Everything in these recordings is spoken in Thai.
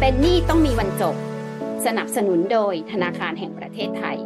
เป็นหนี้ต้องมีวันจบสนับสนุนโดยธนาคารแห่งประเทศไทย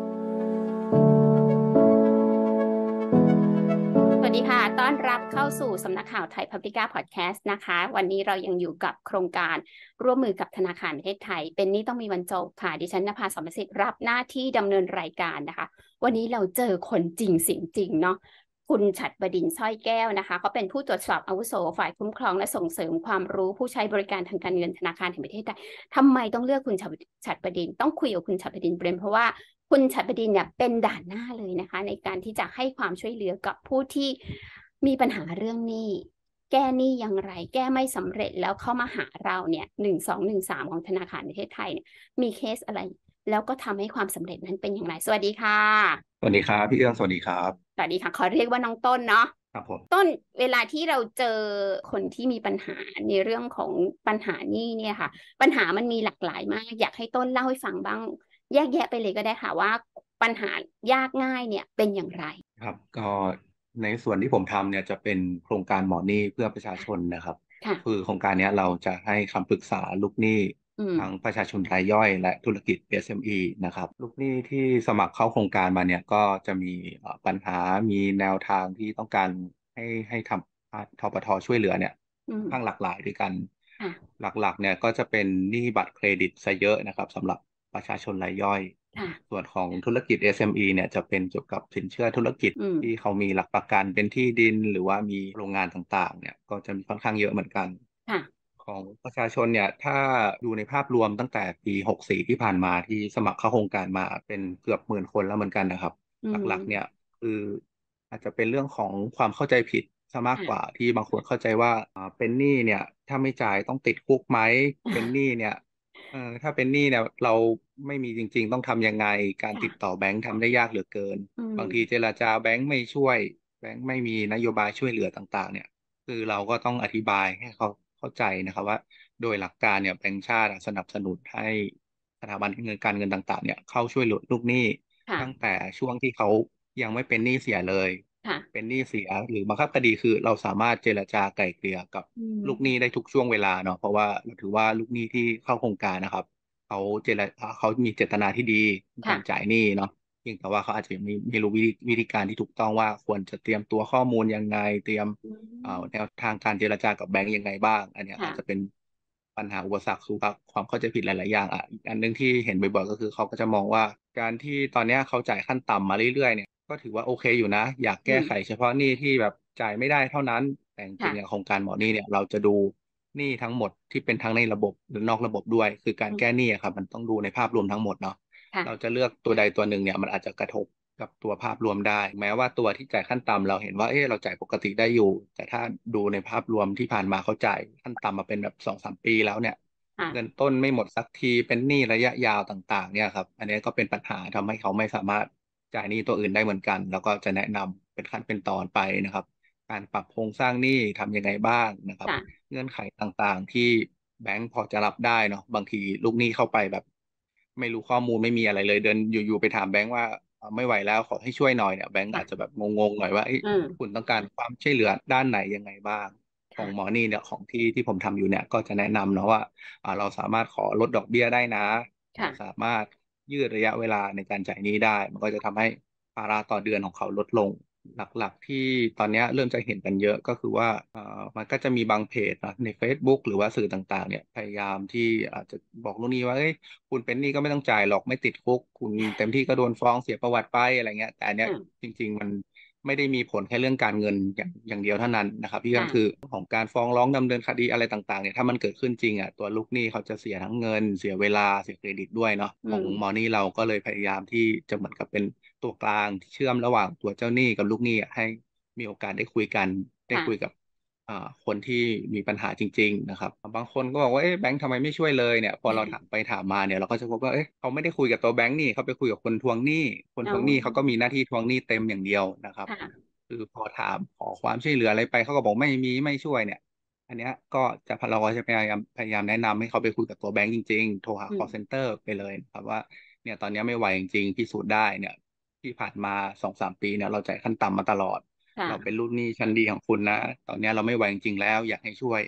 สวัสดีค่ะต้อนรับเข้าสู่สำนักข่าวไทย Publica Podcast นะคะวันนี้เรายังอยู่กับโครงการร่วมมือกับธนาคารประเทศไทยเป็นหนี้ต้องมีวันจบค่ะดิฉันณภา สอนประสิทธิ์รับหน้าที่ดำเนินรายการนะคะวันนี้เราเจอคนจริงเสียงจริงเนาะคุณฉัตรบดินทร์สร้อยแก้วนะคะเขาเป็นผู้ตรวจสอบอาวุโสฝ่ายคุ้มครองและส่งเสริมความรู้ผู้ใช้บริการทางการเงินธนาคารแห่งประเทศไทยทำไมต้องเลือกคุณฉัตรบดินทร์ต้องคุยกับคุณฉัตรบดินทร์เพราะว่าคุณฉัตรบดินทร์เนี่ยเป็นด่านหน้าเลยนะคะในการที่จะให้ความช่วยเหลือกับผู้ที่มีปัญหาเรื่องหนี้แก้หนี้อย่างไรแก้ไม่สำเร็จแล้วเข้ามาหาเราเนี่ย1213ของธนาคารประเทศไทยเนี่ยมีเคสอะไรแล้วก็ทำให้ความสำเร็จนั้นเป็นอย่างไรสวัสดีค่ะสวัสดีครับพี่เอื้องสวัสดีครับสวัสดีค่ะขอเรียกว่าน้องต้นเนาะครับผมต้นเวลาที่เราเจอคนที่มีปัญหาในเรื่องของปัญหาหนี้เนี่ยค่ะปัญหามันมีหลากหลายมากอยากให้ต้นเล่าให้ฟังบ้างแยกแยะไปเลยก็ได้ค่ะว่าปัญหายากง่ายเนี่ยเป็นอย่างไรครับก็ในส่วนที่ผมทำเนี่ยจะเป็นโครงการหมอหนี้เพื่อประชาชนนะครับคือค่ะโครงการเนี้ยเราจะให้คำปรึกษาลูกหนี้อืมทั้งประชาชนรายย่อยและธุรกิจ SME นะครับลูกหนี้ที่สมัครเข้าโครงการมาเนี่ยก็จะมีปัญหามีแนวทางที่ต้องการให้ทำทปทช่วยเหลือเนี่ยอืมค่อนข้างหลากหลายด้วยกันค่ะหลักๆเนี่ยก็จะเป็นหนี้บัตรเครดิตซะเยอะนะครับสำหรับประชาชนรายย่อยค่ะส่วนของธุรกิจ SME เนี่ยจะเป็นเกี่ยวกับสินเชื่อธุรกิจอืมที่เขามีหลักประกันเป็นที่ดินหรือว่ามีโรงงานต่างๆเนี่ยก็จะมีค่อนข้างเยอะเหมือนกันค่ะของประชาชนเนี่ยถ้าดูในภาพรวมตั้งแต่ปี64ที่ผ่านมาที่สมัครเข้าโครงการมาเป็นเกือบ10,000คนแล้วเหมือนกันนะครับอืหลักๆเนี่ยมคืออาจจะเป็นเรื่องของความเข้าใจผิดซะมากกว่าค่ะที่บางคนเข้าใจว่าเป็นหนี้เนี่ยถ้าไม่จ่ายต้องติดคุกไหมเป็นหนี้เนี่ย ถ้าเป็นหนี้เนี่ยเราไม่มีจริงๆต้องทำยังไงการติดต่อค่ะแบงค์ทำได้ยากเหลือเกินอืมบางทีเจรจาแบงค์ไม่ช่วยแบงค์ไม่มีนโยบายช่วยเหลือต่างๆเนี่ยคือเราก็ต้องอธิบายให้เขาเข้าใจนะครับว่าโดยหลักการเนี่ยแบงก์ชาติสนับสนุนให้สถาบันเงินการเงินต่างๆเนี่ยเข้าช่วยเหลือลูกหนี้ตั้งค่ะแต่ช่วงที่เขายังไม่เป็นหนี้เสียเลยเป็นค่ะหนี้เสียหรือบังคับคดีคือเราสามารถเจรจาไกล่เกลี่ยกับอืลูกหนี้มได้ทุกช่วงเวลาเนาะเพราะว่าเราถือว่าลูกหนี้ที่เข้าโครงการนะครับ เขามีเจตนาที่ดีในการจ่ายค่ะหนี้เนาะเพียงแต่ว่าเขาอาจจะไม่รู้วิธีการที่ถูกต้องว่าควรจะเตรียมตัวข้อมูลยังไงเตรียมอืแนวมทางการเจรจากับแบงก์ยังไงบ้างอันเนี้ยอาจจะค่ะเป็นปัญหาอุปสรรคสู่ความเข้าใจผิดหลายๆอย่างอ่ะอีกอันหนึงที่เห็นบ่อยๆก็คือเขาก็จะมองว่าการที่ตอนเนี้ยเขาจ่ายขั้นต่ำมาเรื่อยๆเนี่ยก็ถือว่าโอเคอยู่นะอยากอืแก้มไขเฉพาะหนี้ที่แบบจ่ายไม่ได้เท่านั้นแต่จริงๆอย่างค่ะโครงการหมอหนี้เนี่ยเราจะดู หนี้ทั้งหมดที่เป็นทั้งในระบบหรือนอกระบบด้วยคือการอืมแก้หนี้อะครับมันต้องดูในภาพรวมทั้งหมดเนาะเราจะค่ะเลือกตัวใดตัวหนึ่งเนี่ยมันอาจจะกระทบกับตัวภาพรวมได้แม้ว่าตัวที่จ่ายขั้นต่ำเราเห็นว่าเออเราจ่ายปกติได้อยู่แต่ถ้าดูในภาพรวมที่ผ่านมาเขาจ่ายขั้นต่ำมาเป็นแบบ2-3 ปีแล้วเนี่ยเงินค่ะต้นไม่หมดสักทีเป็นหนี้ระยะยาวต่างๆเนี่ยครับอันนี้ก็เป็นปัญหาทำให้เขาไม่สามารถจ่ายหนี้ตัวอื่นได้เหมือนกันแล้วก็จะแนะนำเป็นขั้นเป็นตอนไปนะครับการปรับโครงสร้างหนี้ทำยังไงบ้างนะครับค่ะเงื่อนไขต่างๆที่แบงก์พอจะรับได้เนาะบางทีลูกหนี้เข้าไปแบบไม่รู้ข้อมูลไม่มีอะไรเลยเดินอยู่ๆไปถามแบงก์ว่าไม่ไหวแล้วขอให้ช่วยหน่อยเนี่ยแบงก์อาจจะค่ะแบบงงๆหน่อยว่าเอ้ยอืมคุณต้องการความช่วยเหลือด้านไหนยังไงบ้างของหมอค่ะนี่เนี่ยของที่ผมทำอยู่เนี่ยก็จะแนะนำเนาะว่าเราสามารถขอลดดอกเบี้ยได้นะเราสาค่ะมารถยืดระยะเวลาในการจ่ายหนี้ได้มันก็จะทำให้ภาระต่อเดือนของเขาลดลง หลักๆที่ตอนนี้เริ่มจะเห็นกันเยอะก็คือว่ามันก็จะมีบางเพจนะใน Facebook หรือว่าสื่อต่างๆเนี่ยพยายามที่อาจจะบอกลูกหนี้ว่าเอ้ยคุณเป็นหนี้ก็ไม่ต้องจ่ายหรอกไม่ติดคุกคุณเต็มที่ก็โดนฟ้องเสียประวัติไปอะไรเงี้ยแต่อันเนี้ยอืมจริงๆมันไม่ได้มีผลแค่เรื่องการเงินอย่างเดียวเท่านั้นนะครับพี่ก็คือค่ะของการฟ้องร้องดำเนินคดีอะไรต่างๆเนี่ยถ้ามันเกิดขึ้นจริงอ่ะตัวลูกหนี้เขาจะเสียทั้งเงินเสียเวลาเสียเครดิตด้วยเนาะของอืมหมอนี่เราก็เลยพยายามที่จะเหมือนกับเป็นตัวกลางที่เชื่อมระหว่างตัวเจ้าหนี้กับลูกหนี้อะให้มีโอกาสได้คุยกันได้คุยค่ะกับคนที่มีปัญหาจริงๆนะครับบางคนก็บอกว่าเอ๊ะแบงค์ทำไมไม่ช่วยเลยเนี่ยพอเราถามไปถามมาเนี่ยเราก็จะพบว่าเอ๊ะเขาไม่ได้คุยกับตัวแบงค์นี่เขาไปคุยกับคนทวงหนี้คนอ๋อทวงหนี้เขาก็มีหน้าที่ทวงหนี้เต็มอย่างเดียวนะครับค่ะคือพอถามขอความช่วยเหลืออะไรไปเขาก็บอกไม่มีไม่ช่วยเนี่ยอันเนี้ยก็เราก็จะพยายามแนะนำให้เขาไปคุยกับตัวแบงก์จริงๆโทรหาอืม call center ไปเลยครับว่าเนี่ยตอนเนี้ยไม่ไหวจริงๆพิสูจน์ได้เนี่ยที่ผ่านมา2-3 ปีเนี่ยเราจ่ายขั้นต่ำมาตลอดเราเป็นค่ะลูกหนี้ชั้นดีของคุณนะตอนเนี้ยเราไม่ไหวจริงๆแล้วอยากให้ช่วยซึ่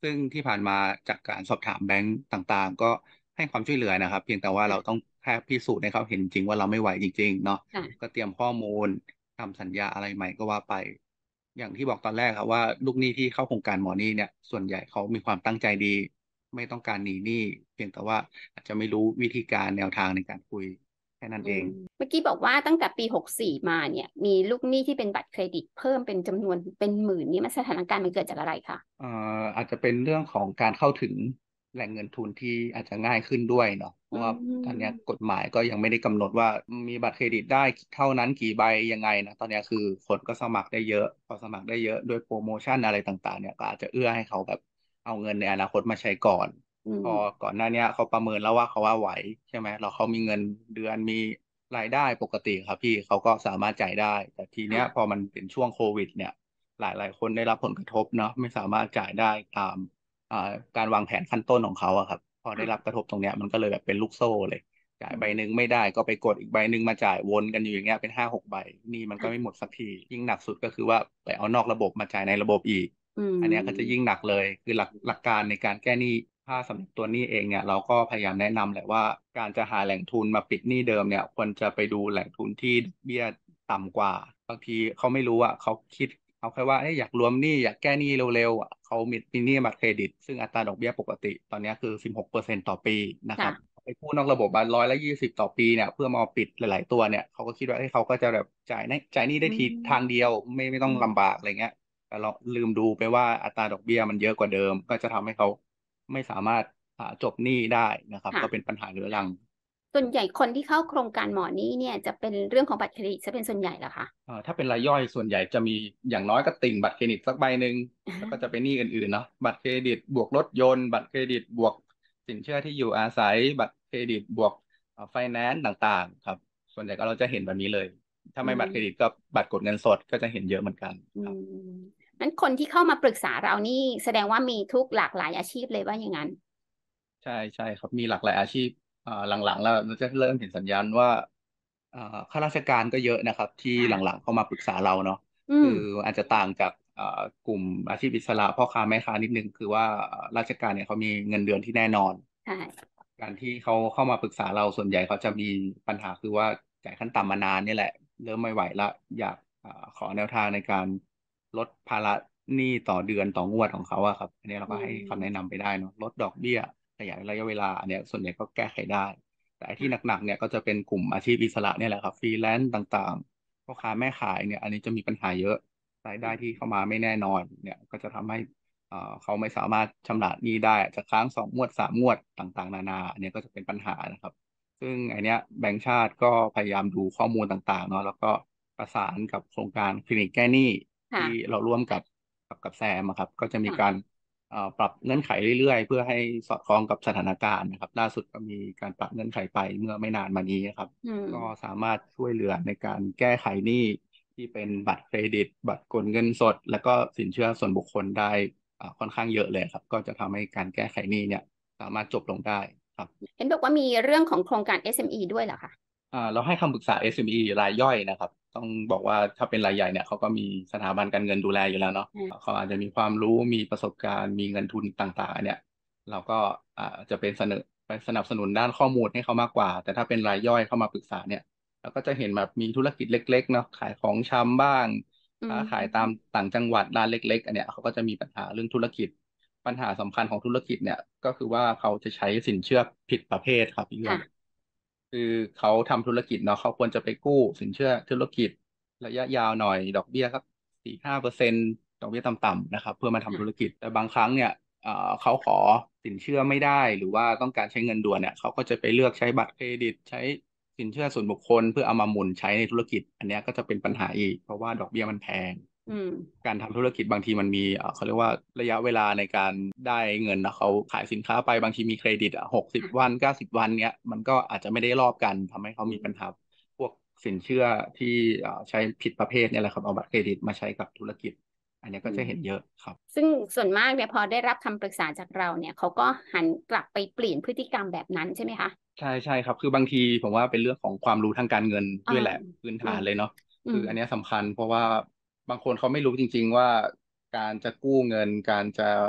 ซึ่งที่ผ่านมาจากการสอบถามแบงก์ต่างๆก็ให้ความช่วยเหลือนะครับเพียงแต่ว่าเราต้องแค่พิสูจน์ให้เขาเห็นจริงว่าเราไม่ไหวจริงๆเนาะก็ค่ะเตรียมข้อมูลทำสัญญาอะไรใหม่ก็ว่าไปอย่างที่บอกตอนแรกครับว่าลูกหนี้ที่เข้าโครงการหมอหนี้เนี่ยส่วนใหญ่เขามีความตั้งใจดีไม่ต้องการหนีหนี้เพียงแต่ว่าอาจจะไม่รู้วิธีการแนวทางในการคุยแค่นั้นอืมเองเมื่อกี้บอกว่าตั้งแต่ปี64มาเนี่ยมีลูกหนี้ที่เป็นบัตรเครดิตเพิ่มเป็นจำนวนเป็นหมื่นนี่มันสถานการณ์มันเกิดจากอะไรคะอาจจะเป็นเรื่องของการเข้าถึงแหล่งเงินทุนที่อาจจะง่ายขึ้นด้วยเนาะเพอืราะว่าตอนนี้กมฎหมายก็ยังไม่ได้กำหนดว่ามีบัตรเครดิตได้เท่านั้นกี่ใบยังไงนะตอนนี้คือคนก็สมัครได้เยอะพอสมัครได้เยอะด้วยโปรโมชั่นอะไรต่างๆเนี่ยก็อาจจะเอื้อให้เขาแบบเอาเงินในอนาคตมาใช้ก่อนอืพอมก่อนหน้าเนี้ยเขาประเมินแล้วว่าเขาว่าไหวใช่ไหมเราเขามีเงินเดือนมีรายได้ปกติครับพี่เขาก็สามารถจ่ายได้แต่ทีเนี้ยพอค่ะมันเป็นช่วงโควิดเนี่ย หลายๆคนได้รับผลกระทบเนาะไม่สามารถจ่ายได้ตามการวางแผนขั้นต้นของเขาอะครับพอได้รับค่ะกระทบตรงเนี้ยมันก็เลยแบบเป็นลูกโซ่เลยจ่ายใบหนึ่งไม่ได้ก็ไปกดอีกใบหนึ่งมาจ่ายวนกันอยู่อย่างเงี้ยเป็น5-6ใบนี่มันก็ไม่หมค่ะดสักทียิ่งหนักสุดก็คือว่าไปเอานอกระบบมาจ่ายในระบบอีกอือันเนี้ยก็จะยิ่งมหนักเลยคือหลักการในการแก้หนี้ถ้าสำหรับตัวหนี้เองเนี่ยเราก็พยายามแนะนำแหละว่าการจะหาแหล่งทุนมาปิดหนี้เดิมเนี่ยควรจะไปดูแหล่งทุนที่ดอกเบี้ยต่ำกว่าบางทีเขาไม่รู้อ่ะเขาคิด เอาแค่ว่าเอ้ยอยากรวมหนี้อยากแก้หนี้เร็วๆอ่ะเขามีหนี้บัตรเครดิตซึ่งอัตราดอกเบี้ยปกติตอนนี้คือ16%ต่อปีนะครับค่ะไปกู้นอกระบบมา120ต่อปีเนี่ยเพื่อมาปิดหลายๆตัวเนี่ยเขาก็คิดว่าเอ้ยเขาก็จะแบบจ่ายหนี้ได้อืทีทางมเดียวไม่ต้องลำบากอะไรเงี้ยแต่เราลืมดูไปว่าอัตราดอกเบี้ยมันเยอะกว่าเดิมก็จะทำให้เขาไม่สามารถจบหนี้ได้นะครับก็เป็นค่ะปัญหาเรื้อรังส่วนใหญ่คนที่เข้าโครงการหมอนี้เนี่ยจะเป็นเรื่องของบัตรเครดิตจะเป็นส่วนใหญ่เหรอคะถ้าเป็นรายย่อยส่วนใหญ่จะมีอย่างน้อยก็ติ่งบัตรเครดิตสักใบหนึ่งแล้วก็จะเป็นหนี้อื่นๆเนาะบัตรเครดิตบวกรถยนต์บัตรเครดิตบวกสินเชื่อที่อยู่อาศัยบัตรเครดิตบวกไฟแนนซ์ต่างๆครับส่วนใหญ่ก็เราจะเห็นแบบนี้เลยถ้าอืไม่บัตรเครดิตมก็บัตรกดเงินสดก็จะเห็นเยอะเหมือนกันอืครับมนั้นคนที่เข้ามาปรึกษาเรานี่แสดงว่ามีทุกหลากหลายอาชีพเลยว่าอย่างนั้นใช่ครับมีหลากหลายอาชีพหลังๆแล้วเราจะเริ่มเห็นสัญญาณว่าอ่าข้าราชการก็เยอะนะครับที่หลังค่ะๆเข้ามาปรึกษาเราเนาะอืมคืออาจจะต่างจากกลุ่มอาชีพอิสระพ่อค้าแม่ค้านิดนึงคือว่าราชการเนี่ยเขามีเงินเดือนที่แน่นอนใช่การที่เขาเข้ามาปรึกษาเราส่วนใหญ่เขาจะมีปัญหาคือว่าจ่ายขั้นต่ำมานานนี่แหละเริ่มไม่ไหวละอยากขอแนวทางในการลดภาระหนี้ต่อเดือนต่องวดของเขาอะครับอันนี้เราอืก็ให้คำแนะมนำไปได้เนาะลดดอกเบี้ยขยายระยะเวลาอันเนี้ยส่วนใหญ่ก็แก้ไขได้แต่ไอ้ที่หนักๆเนี่ยก็จะเป็นกลุ่มอาชีพอิสระเนี่ยแหละครับฟรีแลนซ์ต่างๆพ่อค้าแม่ขายเนี่ยอันนี้จะมีปัญหาเยอะรายได้ที่เข้ามาไม่แน่นอนเนี่ยก็จะทำให้ เขาไม่สามารถชำระหนี้ได้จะค้าง2 งวด3 งวดต่างๆนานาอันเนี้ยก็จะเป็นปัญหานะครับซึ่งไอเนี้ยแบงก์ชาติก็พยายามดูข้อมูลต่างๆเนาะแล้วก็ประสานกับโครงการคลินิกแก้หนี้ที่ค่ะเราร่วมกับแซมอะครับก็จะมีการค่ะปรับเงื่อนไขเรื่อยๆเพื่อให้สอดคล้องกับสถานการณ์นะครับล่าสุดก็มีการปรับเงื่อนไขไปเมื่อไม่นานมานี้นะครับอืมก็สามารถช่วยเหลือในการแก้ไขหนี้ที่เป็นบัตรเครดิตบัตรกดเงินสดแล้วก็สินเชื่อส่วนบุคคลได้ ค่อนข้างเยอะเลยครับก็จะทำให้การแก้ไขหนี้เนี่ยสามารถจบลงได้ครับเห็นบอกว่ามีเรื่องของโครงการ SME ด้วยเหรอคะเราให้คำปรึกษา SME รายย่อยนะครับต้องบอกว่าถ้าเป็นรายใหญ่เนี่ยเขาก็มีสถาบันการเงินดูแลอยู่แล้วเนาะอืมเขาอาจจะมีความรู้มีประสบการณ์มีเงินทุนต่างๆเนี่ยเราก็จะเป็นไปสนับสนุนด้านข้อมูลให้เขามากกว่าแต่ถ้าเป็นรายย่อยเข้ามาปรึกษาเนี่ยเราก็จะเห็นแบบมีธุรกิจเล็กๆเนาะขายของชำบ้างอืค้าขายตามมต่างจังหวัดร้านเล็กๆอันเนี้ยเขาก็จะมีปัญหาเรื่องธุรกิจ ปัญหาสำคัญของธุรกิจเนี่ยก็คือว่าเขาจะใช้สินเชื่อผิดประเภทครับพี่เอื้อมค่ะคือเขาทำธุรกิจเนาะเขาควรจะไปกู้สินเชื่อธุรกิจระยะยาวหน่อยดอกเบี้ยสัก4-5%ดอกเบี้ยต่ำๆนะครับเพื่อมาทำธุรค่ะกิจแต่บางครั้งเนี่ยเขาขอสินเชื่อไม่ได้หรือว่าต้องการใช้เงินด่วนเนี่ยเขาก็จะไปเลือกใช้บัตรเครดิตใช้สินเชื่อส่วนบุคคลเพื่อเอามาหมุนใช้ในธุรกิจอันเนี้ยก็จะเป็นปัญหาอีกเพราะว่าดอกเบี้ยมันแพงอืมการทำธุรกิจบางทีมันมีเขาเรียกว่าระยะเวลาในการได้เงินนะเขาขายสินค้าไปบางทีมีเครดิต60 วัน90 วันเนี้ยมันก็อาจจะไม่ได้รอบกันทำให้เขาอืมมีปัญหาพวกสินเชื่อที่ใช้ผิดประเภทเนี่ยแหละครับเอาบัตรเครดิตมาใช้กับธุรกิจอันเนี้ยอืก็จะเห็นเยมอะครับซึ่งส่วนมากเนี่ยพอได้รับคำปรึกษาจากเราเนี่ยเขาก็หันกลับไปเปลี่ยนพฤติกรรมแบบนั้นใช่ไหมคะใช่ครับคือบางทีผมว่าเป็นเรื่องของความรู้ทางการเงินอ่าด้วยแหละพื้นอืมฐานเลยเนาะอืมคืออันเนี้ยสำคัญเพราะว่าบางคนเขาไม่รู้จริงๆว่าการจะกู้เงินการจะใช้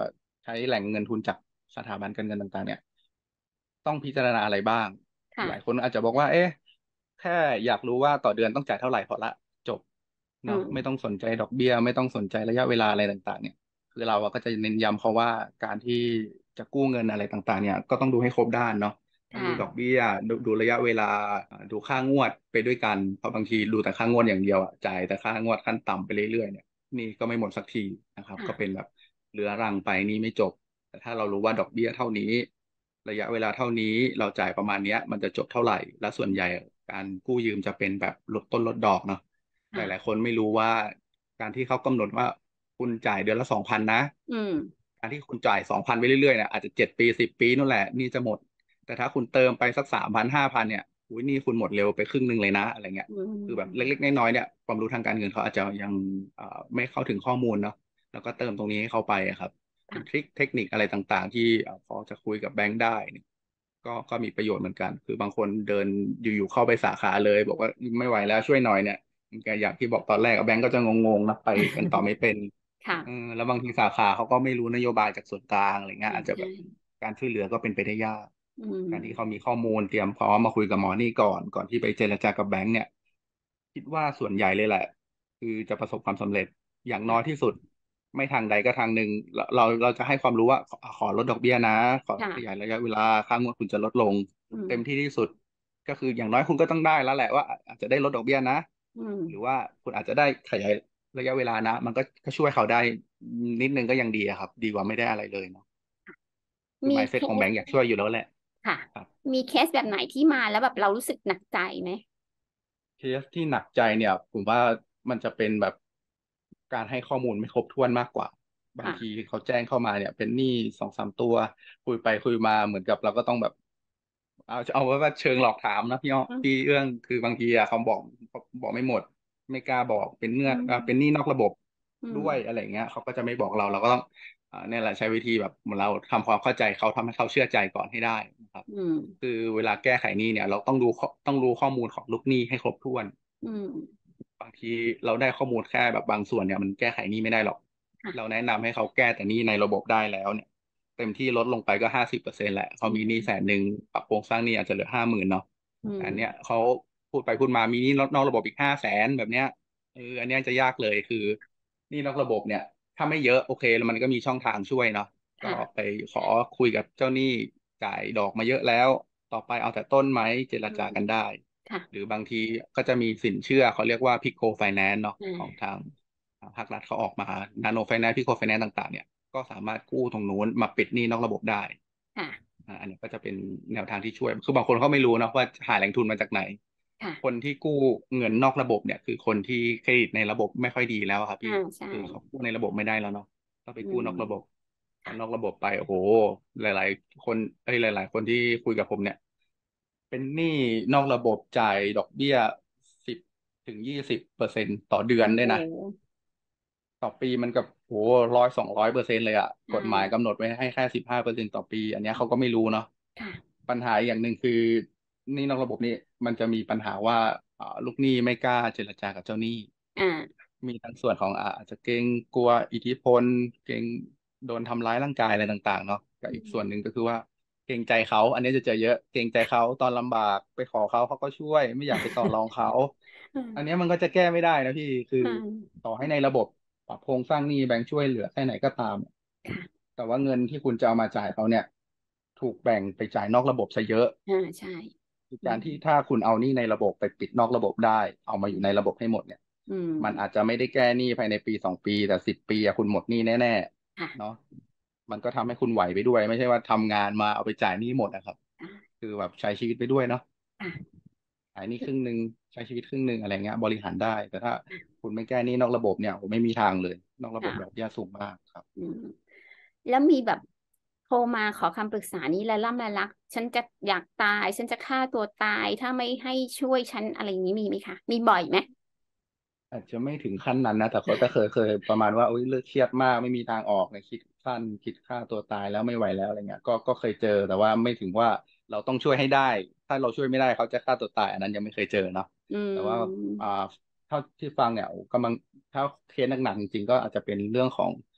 ช้แหล่งเงินทุนจากสถาบันการเงินต่างๆเนี่ยต้องพิจารณาอะไรบ้างหลายคค่ะนอาจจะบอกว่าเอ๊ะแค่อยากรู้ว่าต่อเดือนต้องจ่ายเท่าไหร่พอละจบอืเนาะมไม่ต้องสนใจดอกเบี้ยไม่ต้องสนใจระยะเวลาอะไรต่างๆเนี่ยคือเราอะก็จะเน้นย้ำเขาว่าการที่จะกู้เงินอะไรต่างๆเนี่ยก็ต้องดูให้ครบด้านเนาะ ต้องดูดอกค่ะเบี้ยดูระยะเวลาดูค่างวดไปด้วยกันเพราะบางทีดูแต่ค่างวดอย่างเดียวอะจ่ายแต่ค่างวดขั้นต่ำไปเรื่อยๆเนี่ยนี่ก็ไม่หมดสักทีนะครับก็เป็นค่ะแบบเรื้อรังไปนี่ไม่จบแต่ถ้าเรารู้ว่าดอกเบี้ยเท่านี้ระยะเวลาเท่านี้เราจ่ายประมาณเนี้ยมันจะจบเท่าไหร่และส่วนใหญ่การกู้ยืมจะเป็นแบบลดต้นลดดอกเนาะหลายๆคค่ะนไม่รู้ว่าการที่เขากำหนดว่าคุณจ่ายเดือนละ2,000นะอืมการที่คุณจ่าย2,000ไปเรื่อยๆเนี่ยอาจจะ7 ปี10 ปีนู่นแหละนี่จะหมด แต่ถ้าคุณเติมไปสัก3,0005,000เนี่ยอุ้ยนี่คุณหมดเร็วไปครึ่งหนึ่งเลยนะอะไรเงี้ยอืคือแบบเล็กมๆน้อยๆเนี่ยความรู้ทางการเงินเขาอาจจะยังไม่เข้าถึงข้อมูลเนาะแล้วก็เติมตรงนี้ให้เขาไปอะครับเป็นทริค่ะคเทคนิคอะไรต่างๆที่พอจะคุยกับแบงค์ได้เนี่ยก็มีประโยชน์เหมือนกันคือบางคนเดินอยู่ๆเข้าไปสาขาเลยบอกว่าไม่ไหวแล้วช่วยหน่อยเนี่ยอย่างที่บอกตอนแรกแบงค์ก็จะงงๆนะไปกันต่อไม่เป็นค่ะแล้วบางทีสาขาเขาก็ไม่รู้นโยบายจากส่วนกลางอะไรเงี้ยอาจจะใช่แบบการช่วยเหลือก็เป็นไปได้ยากอืการที่เขามมีข้อมูลเตรียมพร้อมมาคุยกับหมอนี่ก่อนที่ไปเจรจากับแบงก์เนี่ยคิดว่าส่วนใหญ่เลยแหละคือจะประสบความสำเร็จอย่างน้อยที่ค่ะสุดไม่ทางใดก็ทางหนึ่งเราจะให้ความรู้ว่าขอลดดอกเบี้ยนะขอขยายค่ะระยะเวลาค่างวดคุณจะลดลงอืมเต็มที่ที่สุดก็คืออย่างน้อยคุณก็ต้องได้แล้วแหละว่าอาจจะได้ลดดอกเบี้ยนะอืมหรือว่าคุณอาจจะได้ขยายระยะเวลานะมันก็ช่วยเขาได้นิดนึงก็ยังดีอะครับดีกว่าไม่ได้อะไรเลยเนาะคือมีเค mindset ของแบสงก์อยากช่วยอยู่แล้วแหละค่ะครับมีเคสแบบไหนที่มาแล้วแบบเรารู้สึกหนักใจไหมเคสที่หนักใจเนี่ยผมว่ามันจะเป็นแบบการให้ข้อมูลไม่ครบถ้วนมากกว่าบางทีค่ะเขาแจ้งเข้ามาเนี่ยเป็นหนี้2-3 ตัวคุยไปคุยมาเหมือนกับเราก็ต้องแบบเอาไว้ว่าเชิงหลอกถามนะอืมพี่เอื้องคือบางทีอะเขาบอกไม่หมดไม่กล้าบอกเป็นอืเป็นหนี้มนอกระบบอืมด้วยอะไรเงี้ยเขาก็จะไม่บอกเราก็ต้องเนี่ยแหละใช้วิธีแบบเหมือนเราทำความเข้าใจเขาทำให้เขาเชื่อใจก่อนให้ได้นะครับอืมคือเวลาแก้ไขหนี้เนี่ยเราต้องรู้ข้อมูลของลูกหนี้ให้ครบถ้วนอืมบางทีเราได้ข้อมูลแค่แบบบางส่วนเนี่ยมันแก้ไขหนี้ไม่ได้หรอกเราค่ะแนะนำให้เขาแก้แต่หนี้ในระบบได้แล้วเนี่ยเต็มที่ลดลงไปก็50%แหละเขาอืมีหนี้100,000ปรับโครงสร้างหนี้อาจจะเหลือ50,000เนาะมแต่อันเนี้ยเขาพูดไปพูดมามีหนี้นอกระบบอีก500,000แบบเนี้ยอันเนี้ยจะยากเลยคือหนี้นอกระบบเนี่ยถ้าไม่เยอะโอเคแล้วมันก็มีช่องทางช่วยเนาะก็ไปค่ะขอคุยกับเจ้าหนี้จ่ายดอกมาเยอะแล้วต่อไปเอาแต่ต้นไหมเจรอืมจากันได้ค่ะหรือบางทีก็จะมีสินเชื่อเขาเรียกว่าพิโคไฟแนนซ์เนาะอ่ของาทางภาครัฐเขาออกมานาโนไฟแนนซ์พิโคไฟแนนซ์ต่างๆเนี่ยก็สามารถกู้ตรงนู้นมาปิดหนี้นอกระบบได้ค่ะอันนี้ก็จะเป็นแนวทางที่ช่วยคือบางคนเขาไม่รู้นะว่าหาแหล่งทุนมาจากไหนคนค่ะที่กู้เงินนอกระบบเนี่ยคือคนที่เครดิตในระบบไม่ค่อยดีแล้วอะครับพี่ใช่คือเขากู้ในระบบไม่ได้แล้วเนาะก็ไปอืกู้นอกระบบมพอค่ะนอกระบบไปโอ้โหหลายๆคนหลายๆคนที่คุยกับผมเนี่ย เป็นหนี้นอกระบบจ่ายดอกเบี้ย10-20%ต่อเดือนโอ้โหด้วยนะต่อปีมันกับโห100-200%เลยอ่ะอ่กฎหมายากำหนดไว้ให้แค่15%ต่อปีอันเนี้ยเขาก็ไม่รู้เนาะค่ะปัญหาอย่างหนึ่งคือหนี้นอกระบบนี่มันจะมีปัญหาว่าลูกหนี้ไม่กล้าเจรจากับเจ้าหนี้อ่ามีทั้งส่วนของอาจจะเกรงกลัวอิทธิพลเกรงโดนทำร้ายร่างกายอะไรต่างๆเนาะกับอือีกส่วนหนึ่งมก็คือว่าเกรงใจเขาอันนี้จะเจอเยอะเกรงใจเขาตอนลำบากไปขอเขาเขาก็ช่วยไม่อยากไปต่อรองเขาอืมอันนี้มันก็จะแก้ไม่ได้นะพี่คืออืมต่อให้ในระบบปรับโครงสร้างหนี้แบงค์ช่วยเหลือแค่ไหนก็ตามค่ะแต่ว่าเงินที่คุณจะเอามาจ่ายเขาเนี่ยถูกแบ่งไปจ่ายนอกระบบซะเยอะใช่คืออืมการที่ถ้าคุณเอาหนี้ในระบบไปปิดนอกระบบได้เอามาอยู่ในระบบให้หมดเนี่ยอืมมันอาจจะไม่ได้แก้หนี้ภายในปี 2 ปีแต่10 ปีอะคุณหมดหนี้แน่ๆค่ะเนาะมันก็ทำให้คุณไหวไปด้วยไม่ใช่ว่าทำงานมาเอาไปจ่ายหนี้หมดนะครับอ่าคือแบบใช้ชีวิตไปด้วยเนาะค่ะจ่ายหนี้ครึ่งหนึ่งใช้ชีวิตครึ่งหนึ่งอะไรเงี้ยบริหารได้แต่ถ้าคุณไม่แก้หนี้นอกระบบเนี่ยผมไม่มีทางเลยนอกระบบดอกค่ะเบี้ยสูงมากครับอืมแล้วมีแบบโทรมาขอคำปรึกษานี้ละล่ำละลักฉันจะอยากตายฉันจะฆ่าตัวตายถ้าไม่ให้ช่วยฉันอะไรอย่างนี้มีไหมคะมีบ่อยไหมอาจจะไม่ถึงขั้นนั้นนะแต่เขาจะเคยประมาณว่าอุ้ยเลิกเครียดมากไม่มีทางออกเลยคิดสั้นคิดฆ่าตัวตายแล้วไม่ไหวแล้วอะไรเงี้ยก็เคยเจอแต่ว่าไม่ถึงว่าเราต้องช่วยให้ได้ถ้าเราช่วยไม่ได้เขาจะฆ่าตัวตายอันนั้นยังไม่เคยเจอเนาะอืแต่ว่าอ่ามเท่าที่ฟังเนี่ยกำลังถ้าเคสหนักๆจริงๆก็อาจจะเป็นเรื่องของ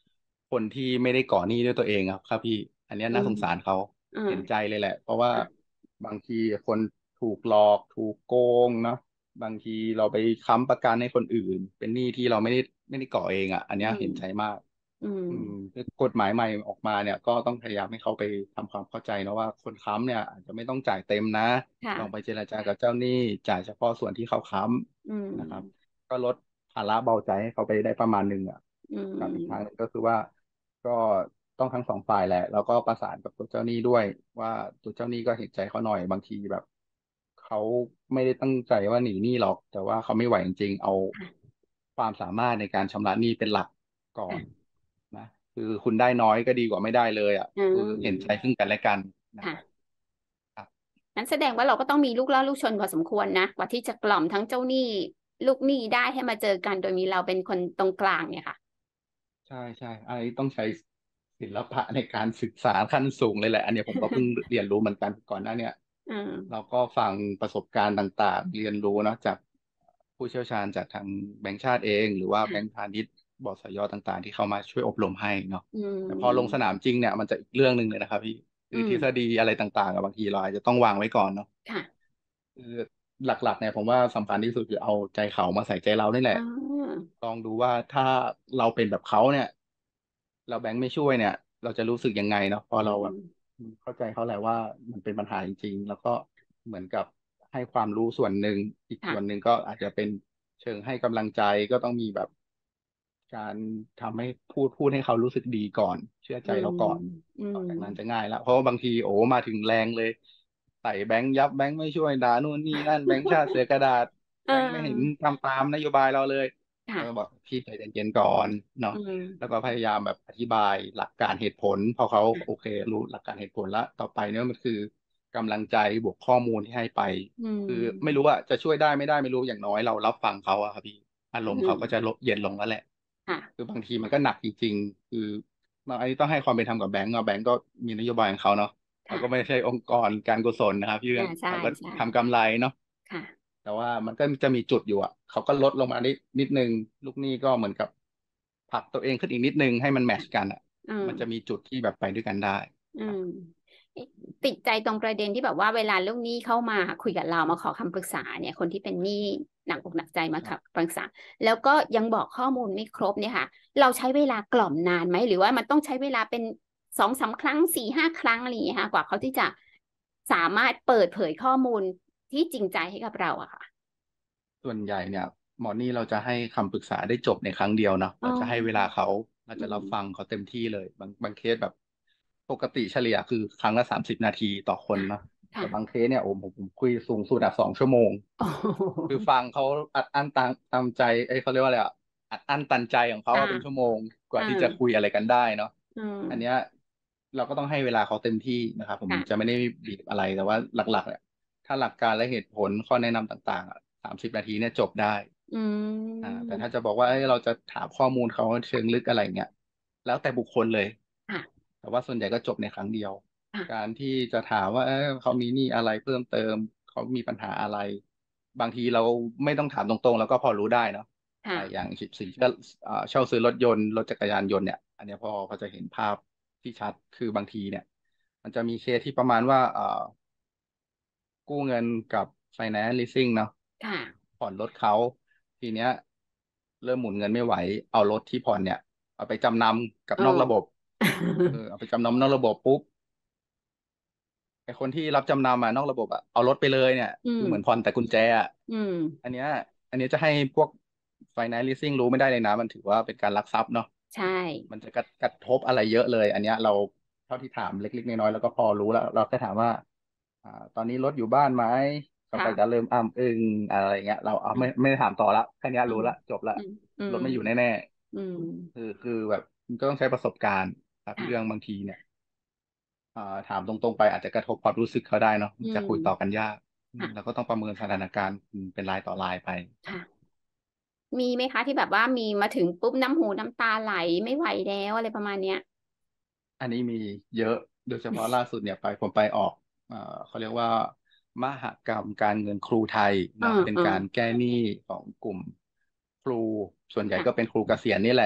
คนที่ไม่ได้ก่อหนี้ด้วยตัวเองครับพี่อันเนี้ยอืมน่าสงสารเขาอืมเห็นใจเลยแหละเพราะว่าค่ะบางทีคนถูกหลอกถูกโกงเนาะบางทีเราไปค้ำประกันให้คนอื่นเป็นหนี้ที่เราไม่ได้ก่อเองอ่ะอันอืเนี้ยมเห็นใจมากอืมอืมกฎหมายใหม่ออกมาเนี่ยก็ต้องพยายามให้เขาไปทำความเข้าใจนะว่าคนค้ำเนี่ยอาจจะไม่ต้องจ่ายเต็มนะลองไปค่ะเจรจากับเจ้าหนี้จ่ายเฉพาะส่วนที่เขาค้อืำนะครับมก็ลดภาระเบาใจให้เขาไปได้ประมาณหนึ่งอ่ะอืกับอีกทางหนึ่งมก็คือว่าก็ต้องทั้งสองฝ่ายแหละแล้วก็ประสานกับตัวเจ้าหนี้ด้วยว่าตัวเจ้าหนี้ก็เห็นใจเขาหน่อยบางทีแบบเขาไม่ได้ตั้งใจว่าหนีหนี้หรอกแต่ว่าเขาไม่ไหวจริงๆเอาค่ะความสามารถในการชำระหนี้เป็นหลักก่อนค่ะนะคือคุณได้น้อยก็ดีกว่าไม่ได้เลยอ่ะอืคือเห็นใจมซึ่งกันและกันนะครับค่ะครับงั้นแสดงว่าเราก็ต้องมีลูกล่อลูกชนพอสมควรนะกว่าที่จะกล่อมทั้งเจ้าหนี้ลูกหนี้ได้ให้มาเจอกันโดยมีเราเป็นคนตรงกลางเนี่ยค่ะใช่ใช่อันนี้ต้องใช้ศิลปะในการศึกษาขั้นสูงเลยแหละอันเนี้ยผมก็เพิ่งเรียนรู้เหมือนกันก่อนหน้าเนี่ยอืมเราก็ฟังประสบการณ์ต่างๆเรียนรู้เนอะจากผู้เชี่ยวชาญจากทางแบงก์ชาติเองหรือว่าแบงก์ค่ะพาณิชย์บสยต่างๆที่เข้ามาช่วยอบรมให้เนาะอืแต่พอลงสมนามจริงเนี่ยมันจะอีกเรื่องหนึ่งเลยนะครับพี่อืคือทฤษฎีมอะไรต่างๆอะบางทีเราอาจจะต้องวางไว้ก่อนเนาะค่ะคือหลักๆเนี่ยผมว่าสำคัญที่สุดคือเอาใจเขามาใส่ใจเรานี่แหละอ่าลองดูว่าถ้าเราเป็นแบบเขาเนี่ยเราแบงค์ไม่ช่วยเนี่ยเราจะรู้สึกยังไงเนาะพออืเราแบบมเข้าใจเขาแหละว่ามันเป็นปัญหาจริงๆแล้วก็เหมือนกับให้ความรู้ส่วนหนึ่งอีกส่วนหนึ่งค่ะก็อาจจะเป็นเชิงให้กำลังใจก็ต้องมีแบบการทำให้พูดให้เขารู้สึกดีก่อนเชื่ออืใจเรามก่อนอืมต่อจากนั้นจะง่ายแล้วเพราะว่าบางทีโอ้มาถึงแรงเลยใส่แบงค์ยับแบงค์ไม่ช่วยด่านู่นนี่นั่นแบงค์ชาติเสือกระดาษเแบงค์ไม่เห็นออทำตามนโยบายเราเลยก็ค่ะบอกพี่ใจเย็นๆก่อนเนาะอืมแล้วก็พยายามแบบอธิบายหลักการเหตุผลพอเขาโอเครู้หลักการเหตุผลแล้วต่อไปเนี่ยมันคือกำลังใจบวกข้อมูลที่ให้ไปอืคือไม่รู้มว่าจะช่วยได้ไม่ได้ไม่รู้อย่างน้อยเรารับฟังเขาอะครับพี่อารอืมณ์เขาก็จะมลดเย็นลงแล้วแหละค่ะคือบางทีมันก็หนักจริงๆคือบางอันนี้ต้องให้ความเป็นธรรมกับแบงก์อะแบงก์ก็มีนโยบายของเขาเนาะเขาก็ไม่ค่ะใช่องค์กรการกุศลนะครับพี่เรื่องใช่เขาก็ใช่ทำกำไรเนาะค่ะแต่ว่ามันก็จะมีจุดอยู่อ่ะเขาก็ลดลงมานิดนึงลูกหนี้ก็เหมือนกับผลักตัวเองขึ้นอีกนิดนึงให้มันแมทช์กันอ่ะอืมมันจะมีจุดที่แบบไปด้วยกันได้อืมครับเอ๊ะติดใจตรงประเด็นที่แบบว่าเวลาลูกหนี้เข้ามาคุยกับเรามาขอคำปรึกษาเนี่ยคนที่เป็นหนี้หนักอกหนักใจมาครับปรึกษาแล้วก็ยังบอกข้อมูลไม่ครบเนี่ยค่ะเราใช้เวลากล่อมนานไหมหรือว่ามันต้องใช้เวลาเป็นสองสามครั้งสี่ห้าครั้งอะไรอย่างเงี้ยค่ะกว่าเขาที่จะสามารถเปิดเผยข้อมูลที่จริงใจให้กับเราอะค่ะส่วนใหญ่เนี่ยหมอนี่เราจะให้คำปรึกษาได้จบในครั้งเดียวเนาะอ๋อเราจะให้เวลาเขาเราอืจะรับฟังมเขาเต็มที่เลยบางเคสแบบปกติเฉลี่ยคือครั้งละ30 นาทีต่อคนค่ะเนาะแต่ค่ะบางเคสเนี่ยโอ้ผมคุยสูงสุดอะ2 ชั่วโมงโอ้โคือหฟังเขาอัดอั้นตามใจเอ้ยเขาเรียกว่าอะไรอะอัดอั้นตันใจของเขาอ่าอะเป็นชั่วโมงกว่าอ่าที่จะคุยอะไรกันได้เนาะอือันเนี้ยมเราก็ต้องให้เวลาเขาเต็มที่นะครับผมจะค่ะไม่ได้บีบอะไรแต่ว่าหลักๆเนี่ยถ้าหลักการและเหตุผลข้อแนะนำต่างๆอ่ะ30 นาทีเนี่ยจบได้อืแต่ถ้าจะมบอกว่าเอ้ยเราจะถามข้อมูลเขาเชิงลึกอะไรเงี้ยแล้วแต่บุคคลเลยค่ะแต่ว่าส่วนใหญ่ก็จบในครั้งเดียวการค่ะที่จะถามว่าเขามีหนี้อะไรเพิ่มเติมเขามีปัญหาอะไรบางทีเราไม่ต้องถามตรงๆแล้วก็พอรู้ได้เนาะค่ะอย่างสินเชื่อเช่าซื้อรถยนต์รถจักรยานยนต์เนี่ยอันเนี้ยพอจะเห็นภาพที่ชัดคือบางทีเนี่ยมันจะมีเคสที่ประมาณว่ากู้เงินกับ Finance Leasing เนาะค่ะผ่อนรถเขาทีเนี้ยเริ่มหมุนเงินไม่ไหวเอารถที่ผ่อนเนี่ยเอาไปจำนำกับโอ้นอกระบบเอาไปจำนำนอกระบบปุ๊บไอ้คนที่รับจำนำนอกระบบเอารถไปเลยเนี่ยอืมคือเหมือนผ่อนแต่กุญแจอืมอันเนี้ยอันเนี้ยจะให้พวก Finance Leasing รู้ไม่ได้เลยนะมันถือว่าเป็นการลักทรัพย์เนาะใช่มันจะกระทบอะไรเยอะเลยอันเนี้ยเราเท่าที่ถามเล็กๆน้อยๆแล้วก็พอรู้แล้วเราแค่ถามว่าตอนนี้รถอยู่บ้านไหมเขาก็จะค่ะเริ่มอ้ำอึ้งอะไรเงี้ยเราเอาอืมไม่ได้ถามต่อละแค่เนี้ยอืมรู้ละจบละอืมอืมรถไม่อยู่แน่อืมๆคือแบบมันก็ต้องใช้ประสบการณ์ครับเรื่องค่ะบางทีเนี่ยถามตรงๆไปอาจจะกระทบความรู้สึกเขาได้เนาะอืจะคุยต่อกันมยากค่ะเราก็ต้องประเมินสถานการณ์เป็นรายต่อรายไปค่ะมีไหมคะที่แบบว่ามีมาถึงปุ๊บน้ำหูน้ำตาไหลไม่ไหวแล้วอะไรประมาณเนี้ยอันนี้มีเยอะโดยเฉพาะล่าสุดเนี่ยผมไปออกเขาเรียกว่ามหกรรมการเงินครูไทยอืเนาะมอืมเป็นการแก้หนี้ของกลุ่มครูส่วนใหญ่ก็เป็นค่ะครูเกษียณนี่แหละ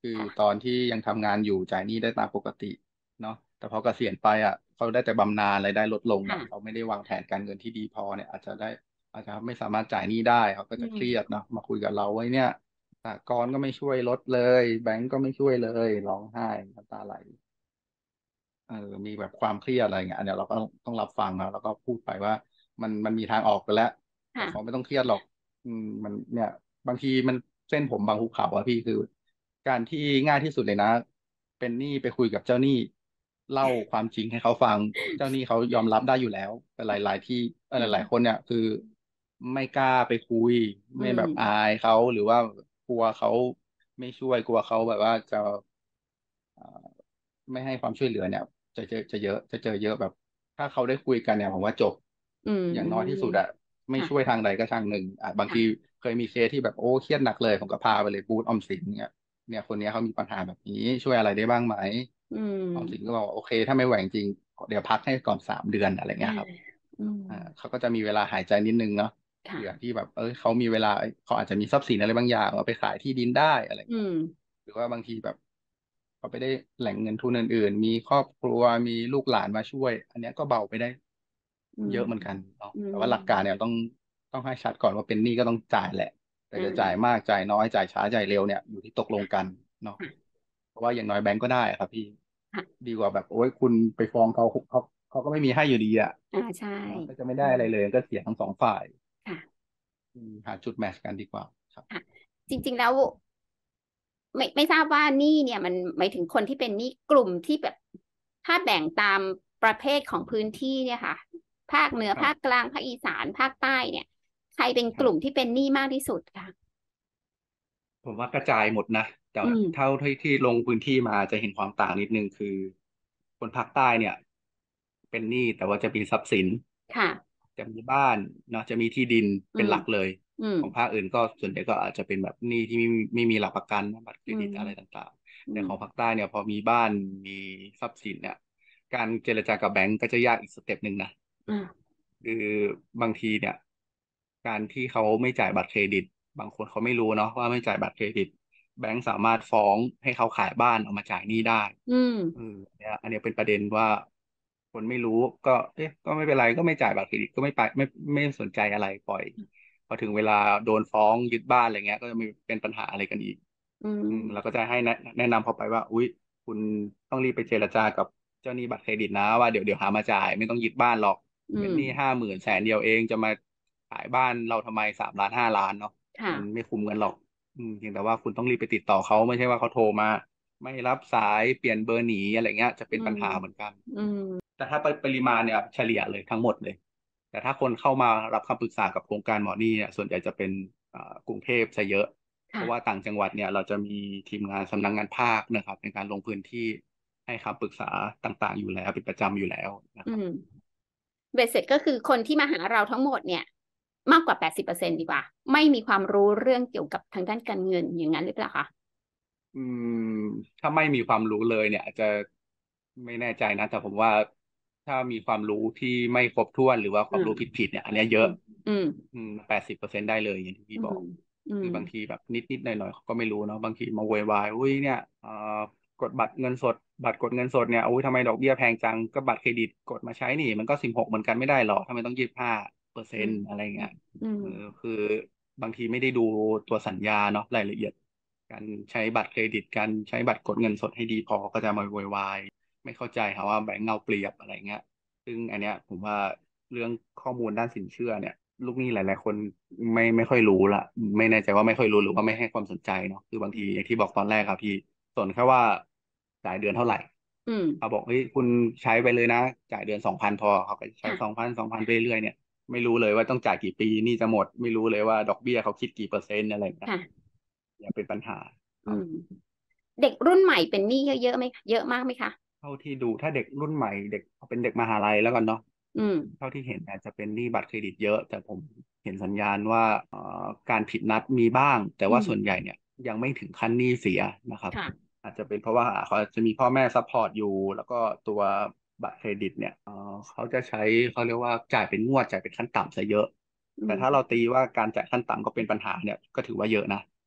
คือค่ะตอนที่ยังทำงานอยู่จ่ายหนี้ได้ตามปกติเนาะแต่พอเกษียณไปเขาได้แต่บำนาญรายได้ลดลงเนี่ยเขาค่ะไม่ได้วางแผนการเงินที่ดีพอเนี่ยอาจจะไม่สามารถจ่ายหนี้ได้เขาก็อืจะเครียดมเนาะมาคุยกับเราไว้เนี่ยสหกรณ์ก็ไม่ช่วยลดเลยแบงก์ก็ไม่ช่วยเลยร้องไห้น้ำตาไหล เออมีแบบความเครียดอะไรเงี้ยอันเนี้ยเราก็ต้องรับฟังแล้วก็พูดไปว่ามันมีทางออกไปแล้วแต่เขาไม่ค่ะต้องเครียดหรอกมันเนี่ยบางทีมันเส้นผมบางภูเขาอะพี่คือการที่ง่ายที่สุดเลยนะเป็นหนี้ไปคุยกับเจ้าหนี้เล่าความจริงให้เขาฟังเจ้าหนี้เขายอมรับได้อยู่แล้วแต่หลายๆที่หลายๆคนเนี่ยคือไม่กล้าไปคุยอืไม่แบบอามยเขาหรือว่ากลัวเขาไม่ช่วยกลัวเขาแบบว่าจะ ไม่ให้ความช่วยเหลือเนี่ยจะเจอเยอะแบบถ้าเขาได้คุยกันเนี่ยผมว่าจบอืมอย่างอืมน้อยที่สุดไม่ค่ะช่วยทางใดก็ทางหนึ่งบางทีค่ะเคยมีเคสที่แบบโอ้เครียดหนักเลยผมก็พาไปเลยบูธออมสินเนี่ยคนเนี้ยเขามีปัญหาแบบนี้ช่วยอะไรได้บ้างไหมอืออมสินก็มบอกว่าโอเคถ้าไม่ไหวจริงเดี๋ยวพักให้ก่อน3 เดือนอะไรอ่าเงี้ยครับอืมเขาก็จะมีเวลาหายใจนิดนึงเนาะเผื่อค่ะที่แบบเขามีเวลาเขาอาจจะมีทรัพย์สินอะไรบางอย่างเอาไปขายที่ดินได้อะไรเงี้ยอืมหรือว่าบางทีแบบเขาไปได้แหล่งเงินทุนอื่นๆมีครอบครัวมีลูกหลานมาช่วยอันเนี้ยก็เบาไปได้อืมเยอะเหมือนกันเนาะอืมแต่ว่าหลักการเนี่ยต้องให้ชัดก่อนว่าเป็นหนี้ก็ต้องจ่ายแหละแต่อ่จะจ่ายามากจ่ายน้อยจ่ายช้าจ่ายเร็วเนี่ยอยู่ที่ตกลงกันเนาะค่ะเพราะว่าอย่างน้อยแบงก์ก็ได้ครับพี่ค่ะดีกว่าแบบโอ้ยคุณไปฟ้องเขาก็ไม่มีให้อยู่ดีใช่เนาะก็จะไม่ได้อืมอะไรเลยก็เสียทั้งสองฝ่ายค่ะหาจุดแมทช์กันดีกว่าครับค่ะจริงๆแล้วไม่ทราบว่าหนี้เนี่ยมันหมายถึงคนที่เป็นหนี้กลุ่มที่แบบถ้าแบ่งตามประเภทของพื้นที่เนี่ยค่ะภาคเหนือภาคกครับลางภาคอีสานภาคใต้เนี่ยใครเป็นครับกลุ่มที่เป็นหนี้มากที่สุดคะผมว่ากระจายหมดนะแต่อืมเท่าที่ลงพื้นที่มาจะเห็นความต่างนิดนึงคือคนภาคใต้เนี่ยเป็นหนี้แต่ว่าจะมีทรัพย์สินค่ะจะมีบ้านเนาะจะมีที่ดินเป็นอืมหลักเลยอืมของภาคอื่นก็ส่วนใหญ่ก็อาจจะเป็นแบบหนี้ที่ไม่มีหลักประกันบัตรเครอืมดิตอะไรต่างๆอืมแต่ของภาคใต้เนี่ยพอมีบ้านมีทรัพย์สินเนี่ยการเจรจากับแบงก์ก็จะยากอีกสเต็ปหนึ่งนะอ่าคือบางทีเนี่ยการที่เขาไม่จ่ายบัตรเครดิตบางคนเขาไม่รู้เนาะว่าไม่จ่ายบัตรเครดิตแบงก์สามารถฟ้องให้เขาขายบ้านเอามาจ่ายหนี้ได้อืมอันเนี้ยเป็นประเด็นว่าคนไม่รู้ก็เอ๊ะก็ไม่เป็นไรก็ไม่จ่ายบัตรเครดิตก็ไม่ไปไม่สนใจอะไรปล่อยพอถึงเวลาโดนฟ้องยึดบ้านอะไรเงี้ยก็จะมีเป็นปัญหาอะไรกันอีกอืเราก็มจะให้แนะนำเขาไปว่าอุ๊ยคุณต้องรีบไปเจรจากับเจ้าหนี้บัตรเครดิตนะว่าเดี๋ยวหามาจ่ายไม่ต้องยึดบ้านหรอกอืมเป็นหนี้50,000100,000เองจะมาขายบ้านเราทำไม3 ล้าน 5 ล้านเนาะค่ะมันไม่คุ้มกันหรอกเพียงแต่ว่าคุณต้องรีบไปติดต่อเขาไม่ใช่ว่าเขาโทรมาไม่รับสายเปลี่ยนเบอร์หนีอะไรเงี้ยจะเป็อืมนปัญหาเหมือนกันอืมแต่ถ้าปริมาณเนี่ยเฉลี่ยเลยทั้งหมดเลยแต่ถ้าคนเข้ามารับคำปรึกษากับโครงการหมอนี่เนี่ยส่วนใหญ่จะเป็นกรุงเทพซะเยอะ เพราะว่าค่ะต่างจังหวัดเนี่ยเราจะมีทีมงานสำนักงานภาคนะครับในการลงพื้นที่ให้คำปรึกษาต่างๆอยู่แล้วเป็นประจำอยู่แล้วนะครับอืมเบ็ดเสร็จก็คือคนที่มาหาเราทั้งหมดเนี่ยมากกว่า80%ดีกว่าไม่มีความรู้เรื่องเกี่ยวกับทางด้านการเงินอย่างนั้นหรือเปล่าคะอืมถ้าไม่มีความรู้เลยเนี่ยอาจจะไม่แน่ใจนะแต่ผมว่าถ้ามีความรู้ที่ไม่ครบถ้วนหรือว่าความรู้อืมผิดๆเนี่ยอันเนี้ยเยอะอืมอืม 80%ได้เลยอย่างที่พี่อืมบอกอืมคือบางทีแบบนิดหน่อยๆเขาก็ไม่รู้เนาะบางทีมาโวยวายอุ้ยเนี่ยกดบัตรเงินสดบัตรกดเงินสดเนี่ยอุ้ยทำไมดอกเบี้ยแพงจังก็บัตรเครดิตกดมาใช้นี่มันก็16เหมือนกันไม่ได้หรอทำไมต้อง25% อืมอะไรเงี้ยอืมคือบางทีไม่ได้ดูตัวสัญญาเนาะรายละเอียดการใช้บัตรเครดิตการใช้บัตรกดเงินสดให้ดีพอก็จะมาโวยวายไม่เข้าใจครับว่าแบงก์เอาเปรียบอะไรเงี้ยซึ่งอันเนี้ยผมว่าเรื่องข้อมูลด้านสินเชื่อเนี่ยลูกหนี้หลายๆคนไม่ค่อยรู้ละไม่แน่ใจว่าไม่ค่อยรู้หรือว่าไม่ให้ความสนใจเนาะคือบางทีอย่างที่บอกตอนแรกครับพี่สนแค่ว่าจ่ายเดือนเท่าไหร่อืมเขาบอกเฮ้ยคุณใช้ไปเลยนะจ่ายเดือน2,000พอเขาก็ใช้สองค่ะพัน2,000ไปเรื่อยๆเนี่ย ไม่รู้เลยว่าต้องจ่ายกี่ปีหนี่จะหมดไม่รู้เลยว่าดอกเบี้ยเขาคิดกี่เปอร์เซ็นต์อะไรอย่างเงี้ยค่ะอย่าเป็นปัญหาครับอืมเด็กรุ่นใหม่เป็นหนี้เยอะไหมเยอะมากไหมคะเท่าที่ดูถ้าเด็กรุ่นใหม่เด็กเป็นเด็กมหาลัยแล้วกันเนาะอืมเท่าที่เห็นอาจจะเป็นหนี้บัตรเครดิตเยอะแต่ผมเห็นสัญญาณว่าการผิดนัดมีบ้างแต่ว่าอืมส่วนใหญ่เนี่ยยังไม่ถึงขั้นหนี้เสียนะครับค่ะอาจจะเป็นเพราะว่าเขาอาจจะมีพ่อแม่ซัพพอร์ตอยู่แล้วก็ตัวบัตรเครดิตเนี่ยเขาจะใช้เขาเรียกว่าจ่ายเป็นงวดจ่ายเป็นขั้นต่ำซะเยอะอืแต่ถ้าเรามตีว่าการจ่ายขั้นต่ำก็เป็นปัญหาเนี่ยก็ถือว่าเยอะนะ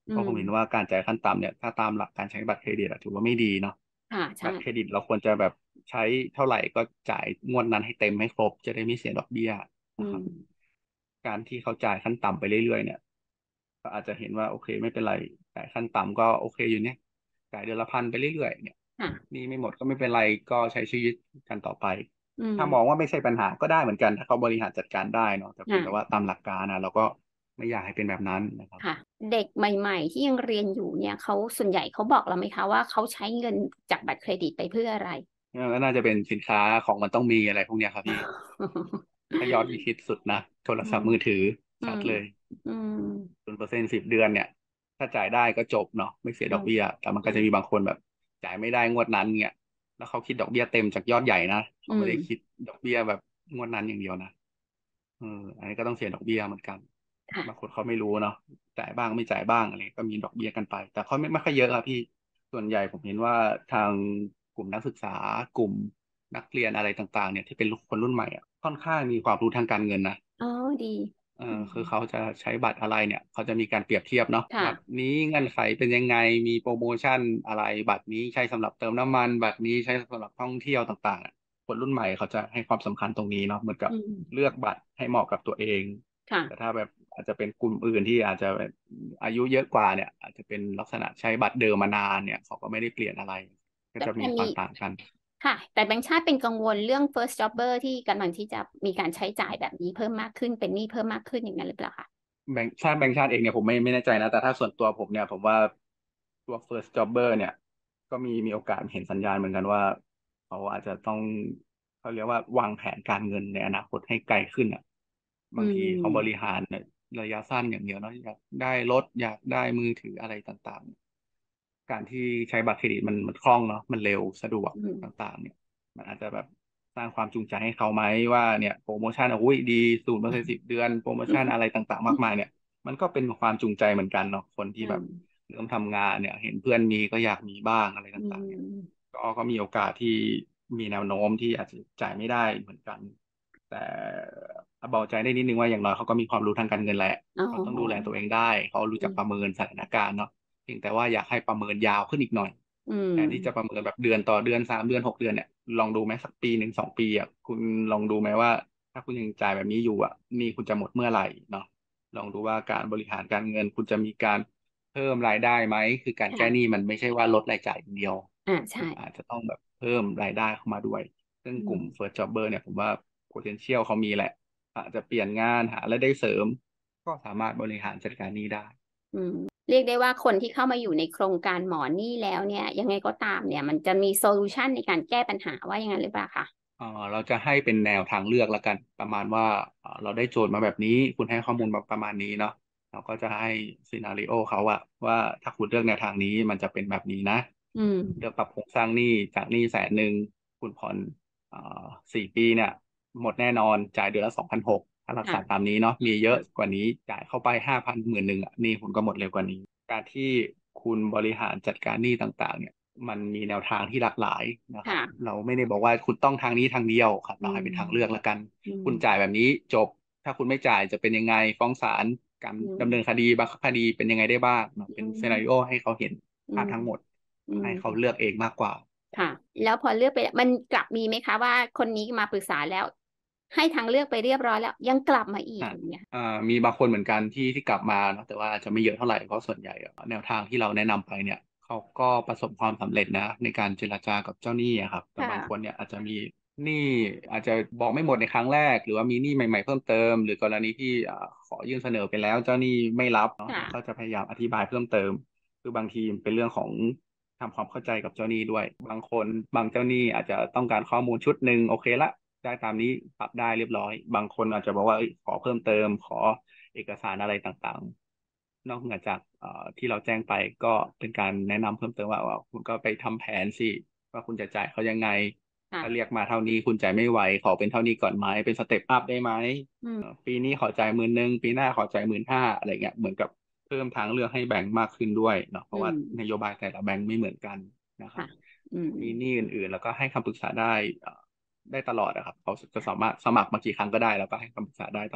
เพราะผมเห็นว่าการจ่ายขั้นต่ำเนี่ยถ้าตามหลักการใช้บัตรเครดิตถือว่าไม่ดีเนาะค่ะใช่บัตรเครดิตเราควรจะแบบใช้เท่าไหร่ก็จ่ายงวดนั้นให้เต็มให้ครบจะได้ไม่เสียดอกเบี้ยอืนะครับมการที่เขาจ่ายขั้นต่ำไปเรื่อยๆเนี่ยก็อาจจะเห็นว่าโอเคไม่เป็นไรจ่ายขั้นต่ำก็โอเคอยู่เนี่ยจ่ายเดือนละพันไปเรื่อยๆเนี่ยค่ะนี่ไม่หมดก็ไม่เป็นไรก็ใช้ชีวิตกันต่อไปอืมถ้ามองว่าไม่ใช่ปัญหาก็ได้เหมือนกันถ้าเขาบริหารจัดการได้เนาะแต่เพียงแต่ว่าค่ะตามหลักการนะเราก็ไม่อยากให้เป็นแบบนั้นนะครับค่ะเด็กใหม่ๆที่ยังเรียนอยู่เนี่ยเขาส่วนใหญ่เขาบอกเราไหมคะว่าเขาใช้เงินจากบัตรเครดิตไปเพื่ออะไรก็น่าจะเป็นสินค้าของมันต้องมีอะไรพวกเนี้ยครับพี่ ถ้าย้อนไปคิดสุดนะโทรอืมศัพท์มือถืออืมชัดเลยอืม 0%10 เดือนเนี่ยถ้าจ่ายได้ก็จบเนาะไม่เสียอืมดอกเบี้ยแต่มันอืมก็จะมีบางคนแบบจ่ายไม่ได้งวดนั้นเนี่ยแล้วเขาคิดดอกเบี้ยเต็มจากยอดใหญ่นะอืเขาไม่มได้คิดดอกเบี้ยแบบงวดนั้นอย่างเดียวนะอันนี้ก็ต้องเสียดอกเบี้ยเหมือนกันบางคค่ะนเขาไม่รู้เนาะจ่ายบ้างไม่จ่ายบ้างอะไรก็มีดอกเบี้ยกันไปแต่เขาไม่ค่อยเยอะครับพี่ส่วนใหญ่ผมเห็นว่าทางกลุ่มนักศึกษากลุ่มนักเรียนอะไรต่างๆเนี่ยที่เป็นคนรุ่นใหม่อ่ะค่อนข้างมีความรู้ทางการเงินนะอ๋อดีอืมคือเขาจะใช้บัตรอะไรเนี่ยเขาจะมีการเปรียบเทียบเนาะค่ะบัตรนี้เงื่อนไขเป็นยังไงมีโปรโมชั่นอะไรบัตรนี้ใช้สำหรับเติมน้ำมันบัตรนี้ใช้สำหรับท่องเที่ยวต่างๆคนรุ่นใหม่เขาจะให้ความสำคัญตรงนี้เนาะเหมือนกับอืมเลือกบัตรให้เหมาะกับตัวเองค่ะแต่ถ้าแบบอาจจะเป็นกลุ่มอื่นที่อาจจะแบบอายุเยอะกว่าเนี่ยอาจจะเป็นลักษณะใช้บัตรเดิมมานานเนี่ยเขาก็ไม่ได้เปลี่ยนอะไรก็จะมีควาแต่อันนี้มต่างกันค่ะแต่แบงก์ชาติเป็นกังวลเรื่อง first jobber ที่กำลังที่จะมีการใช้จ่ายแบบนี้เพิ่มมากขึ้นเป็นหนี้เพิ่มมากขึ้นอย่างนั้นหรือเปล่าคะแบงก์ชาติเองเนี่ยผมไม่แน่ใจนะแต่ถ้าส่วนตัวผมเนี่ยผมว่าตัว first jobber เนี่ยก็มีโอกาสเห็นสัญญาณเหมือนกันว่าเขาอาจจะต้องเขาเรียกว่าวางแผนการเงินในอนาคตให้ไกลขึ้นอ่ะอืบางทีเขาบริมหารเนี่ยระยะสั้นอย่างเดียวเนาะอยากได้รถอยากได้มือถืออะไรต่างๆการที่ใช้บัตรเครดิตมันคล่องเนาะมันเร็วสะดวกอืมต่างๆเนี่ยมันอาจจะแบบสร้างความจูงใจให้เขาไหมว่าเนี่ยโปรโมชั่นอุ้ยดี0%10 เดือนโปรโมชั่นอะไรต่างๆมากมายเนี่ย มันก็เป็นความจูงใจเหมือนกันเนาะคนที่อืแบบมเริ่มทำงานเนี่ยเห็นเพื่อนมีก็อยากมีบ้างอะไรอืต่างๆเนี่ยมก็มีโอกาสที่มีแนวโน้มที่อาจจะจ่ายไม่ได้เหมือนกันแต่เบาใจได้นิดนึงว่าอย่างน้อยเขาก็มีความรู้ทางการเงินแหละอ๋เขาต้องดูแลอตัวเองได้เขารู้จักประอืมเมินสถานการณ์เนาะเพียงแต่ว่าอยากให้ประเมินยาวขึ้นอีกหน่อยอืแทนที่จะประมเมินแบบเดือนต่อเดือน3 เดือน6 เดือนเนี่ยลองดูไหมสัก1 2 ปีอ่ะคุณลองดูไหมว่าถ้าคุณยังจ่ายแบบนี้อยู่อ่ะหนี่คุณจะหมดเมื่อไหร่เนาะ ลองดูว่าการบริหารการเงินคุณจะมีการเพิ่มรายได้ไหมคือการแก้หนี้ค่ะมันไม่ใช่ว่าลดรายจ่ายอย่างเดียวใช่อาจจะต้องแบบเพิ่มรายได้เข้ามาด้วยซึ่งอืมกลุ่ม first jobber เนี่ยผมว่า potential เขามีแหละอาจจะเปลี่ยนงานหารายได้เสริมก็สามารถบริหารจัดการหนี้ได้อืมเรียกได้ว่าคนที่เข้ามาอยู่ในโครงการหมอนี่แล้วเนี่ยยังไงก็ตามเนี่ยมันจะมีโซลูชันในการแก้ปัญหาว่าอย่างนั้นหรือเปล่าคะเราจะให้เป็นแนวทางเลือกแล้วกันประมาณว่าเราได้โจทย์มาแบบนี้คุณให้ข้อมูลมาประมาณนี้เนาะเราก็จะให้ซีนาริโอเขาอะว่าถ้าคุณเลือกแนวทางนี้มันจะเป็นแบบนี้นะอืมเลือกปรับโครงสร้างหนี้จากหนี้100,000คุณผ่อนเอ่อ4 ปีเนี่ยหมดแน่นอนจ่ายเดือนละ2,600ถ้ารักษาตาค่ะมนี้เนาะมีเยอะค่ะกว่านี้จ่ายเข้าไป5,00010,000อะหนี้คุณก็หมดเร็วกว่านี้การที่คุณบริหารจัดการหนี้ต่างๆเนี่ย มันมีแนวทางที่หลากหลายนะครับค่ะเราไม่ได้บอกว่าคุณต้องทางนี้ทางเดียวครับอืเราให้เป็นทางเลือกมแล้วกันอืมคุณจ่ายแบบนี้จบถ้าคุณไม่จ่ายจะเป็นยังไงฟ้องศาลการอืมดำเนินคดีบังคับคดีเป็นยังไงได้บ้างเนาะอืเป็นซีนาริโอมให้เขาเห็นอืมภาพทั้งหมดอืมให้เขาเลือกเองมากกว่าค่ะแล้วพอเลือกไปมันกลับมีไหมคะว่าคนนี้มาปรึกษาแล้วให้ทางเลือกไปเรียบร้อยแล้วยังกลับมาอีกอ่ะอย่างเงี้ยอ่ามีบางคนเหมือนกันที่กลับมาเนาะแต่ว่าอาจจะไม่เยอะเท่าไหร่เพราะส่วนใหญ่แนวทางที่เราแนะนำไปเนี่ยเขาก็ประสบความสำเร็จนะในการเจรจากับเจ้าหนี้อะครับแต่บางคนค่ะเนี่ยอาจจะมีหนี้อาจจะบอกไม่หมดในครั้งแรกหรือว่ามีหนี้ใหม่ๆเพิ่มเติมหรือกรณีที่ขอยื่นเสนอไปแล้วเจ้าหนี้ไม่รับเนาะเราก็ค่ะจะพยายามอธิบายเพิ่มเติมคือบางทีเป็นเรื่องของทำความเข้าใจกับเจ้าหนี้ด้วยบางคนบางเจ้าหนี้อาจจะต้องการข้อมูลชุดหนึ่งโอเคละ ได้ตามนี้ปรับได้เรียบร้อยบางคนอาจจะบอกว่าเอ้ยขอเพิ่มเติมขอเอกสารอะไรต่างๆนอกเหนือจากที่เราแจ้งไปก็เป็นการแนะนำเพิ่มเติมว่าคุณก็ไปทำแผนสิว่าคุณจะจ่ายเขายังไงถ้าเรียค่ะกมาเท่านี้คุณจ่ายไม่ไหวขอเป็นเท่านี้ก่อนไหมเป็นสเต็ปอัพได้ไหมอืมปีนี้ขอจ่าย10,000ปีหน้าขอจ่าย15,000อะไรเงี้ยเหมือนกับเพิ่มทางเลือกให้แบงก์มากขึ้นด้วยเนาะเพอืราะว่ามนโยบายแต่ละแบงก์ไม่เหมือนกันนะครับค่ะอืมมีหนี้อื่นๆแล้วก็ให้คำปรึกษาได้ ได้ตลอดนะครับเขาจะสามารถสมัครมากี่ครั้งก็ได้แล้วก็ให้คำปรึกษาได้ตลอด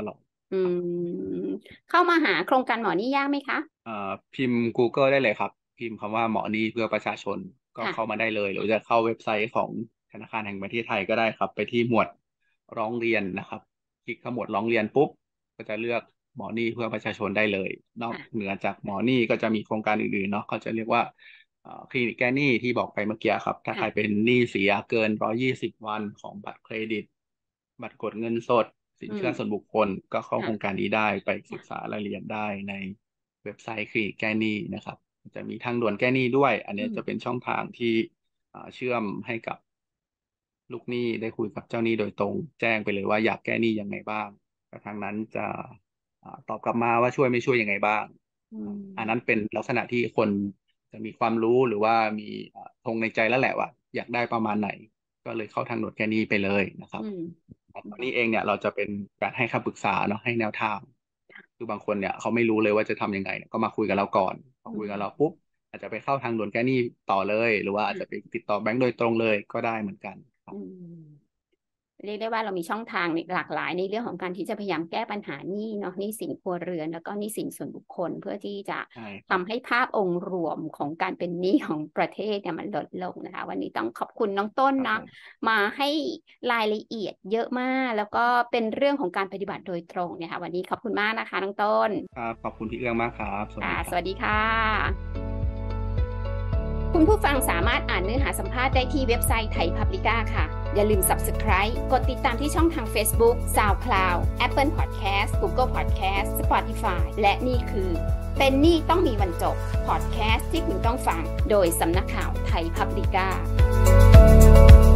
เข้ามาหาโครงการหมอนี่ยากไหมคะพิมพ์ Google ได้เลยครับพิมพ์คำว่าหมอนี่เพื่อประชาชนก็เข้ามาได้เลยหรือจะเข้าเว็บไซต์ของธนาคารแห่งประเทศไทยก็ได้ครับไปที่หมวดร้องเรียนนะครับคลิกเข้าหมวดร้องเรียนปุ๊บก็จะเลือกหมอนี่เพื่อประชาชนได้เลยนอกเหนือจากหมอนี่ก็จะมีโครงการอื่นๆเนาะเขาจะเรียกว่าคลินิกแก้หนี้ที่บอกไปเมื่อกี้ครับถ้าใครเป็นหนี้เสียเกิน120 วันของบัตรเครดิตบัตรกดเงินสดสินเชื่อส่วนบุคคลก็เข้าโครงการนี้ได้ไปศึกษารายละเอียดได้ในเว็บไซต์คลินิกแก้หนี้นะครับจะมีทางด่วนแก้หนี้ด้วยอันนี้จะเป็นช่องทางที่เชื่อมให้กับลูกหนี้ได้คุยกับเจ้าหนี้โดยตรงแจ้งไปเลยว่าอยากแก้หนี้ยังไงบ้างทางนั้นจะตอบกลับมาว่าช่วยไม่ช่วยยังไงบ้างอันนั้นเป็นลักษณะที่คนจะมีความรู้หรือว่ามีธงในใจแล้วแหละว่าอยากได้ประมาณไหนก็เลยเข้าทางด่วนแก้หนี้ไปเลยนะครับตอนนี้เองเนี่ยเราจะเป็นการให้คำปรึกษาเนาะให้แนวทางคือบางคนเนี่ยเขาไม่รู้เลยว่าจะทำยังไงก็มาคุยกับเราก่อนพอคุยกับเราปุ๊บอาจจะไปเข้าทางด่วนแก้หนี้ต่อเลยหรือว่าอาจจะไปติดต่อแบงก์โดยตรงเลยก็ได้เหมือนกันครับเรียกได้ว่าเรามีช่องทางหลากหลายในเรื่องของการที่จะพยายามแก้ปัญหาหนี้เนาะหนี้สินครัวเรือนแล้วก็หนี้สินส่วนบุคคลเพื่อที่จะทำให้ภาพองค์รวมของการเป็นหนี้ของประเทศเนี่ยมันลดลงนะคะวันนี้ต้องขอบคุณน้องต้นนะมาให้รายละเอียดเยอะมากแล้วก็เป็นเรื่องของการปฏิบัติโดยตรงเนี่ยค่ะวันนี้ขอบคุณมากนะคะน้องต้นครับขอบคุณพี่เอื้องมากครับสวัสดีค่ะคุณผู้ฟังสามารถอ่านเนื้อหาสัมภาษณ์ได้ที่เว็บไซต์ไทยพับลิก้าค่ะอย่าลืม Subscribe กดติดตามที่ช่องทาง Facebook SoundCloud Apple Podcast Google Podcast Spotify และนี่คือเป็นหนี้ต้องมีวันจบ Podcast ที่คุณต้องฟังโดยสำนักข่าวไทยพับลิก้า